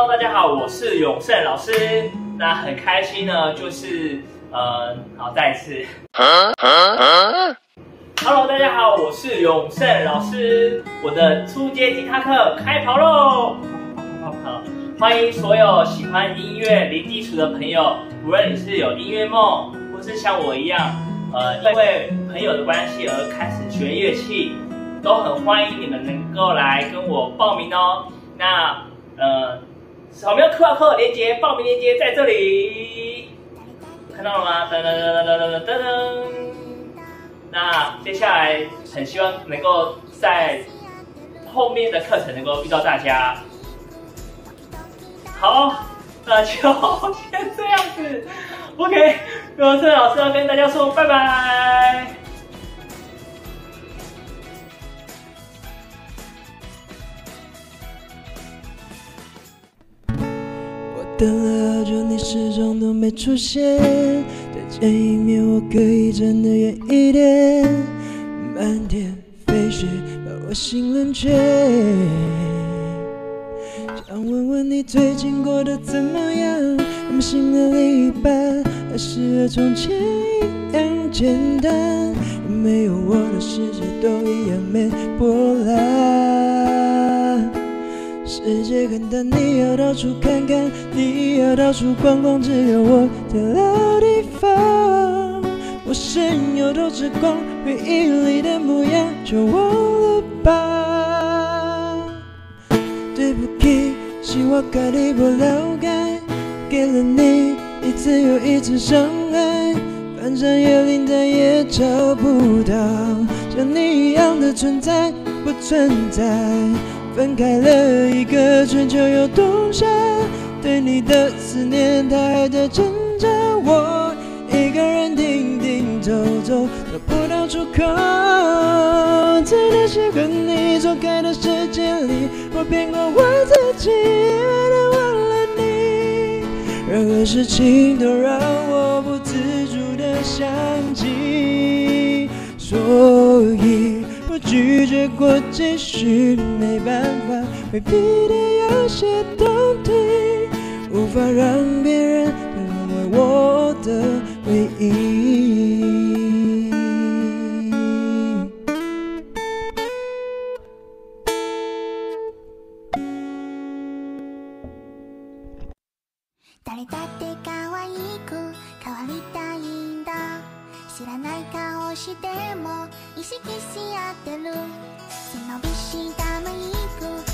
Hello， 大家好，我是永胜老师。那很开心呢，就是好，再一次。Hello， 大家好，我是永胜老师。我的初阶吉他课开跑喽！欢迎所有喜欢音乐零基础的朋友，无论你是有音乐梦，或是像我一样，因为朋友的关系而开始学乐器，都很欢迎你们能够来跟我报名哦。那扫描 QR code 连结，报名链接在这里，看到了吗？噔噔噔噔噔噔噔噔。那接下来很希望能够在后面的课程能够遇到大家。好，那就先这样子。OK， 永胜老师要跟大家说拜拜。 等了好久，你始终都没出现。再见一面，我可以站得远一点。漫天飞雪把我心冷却。想问问你最近过得怎么样？有没有新的另一半？还是和从前一样简单？有没有我的世界都一样没波澜？世界很大，你要到处看看，你要到处逛逛，只有我的老地方。我身有多只光，回忆里的模样就忘了吧。对不起，是我家己不了解，给了你一次又一次伤害，翻山越岭再也找不到像你一样的存在，不存在。分开了一个春秋又冬夏，对你的思念它还在挣扎，我一个人停停走走，找不到出口。在那些和你错开的时间里，我骗过我自己，也忘了你。任何事情都让我不自主的想起，所以我拒绝过继续，没办法回避的有些东西，无法让别人成为我的回忆。 誰だって可愛く変わりたいんだ、知らない顔しても意識し合ってる、背伸びしたマイク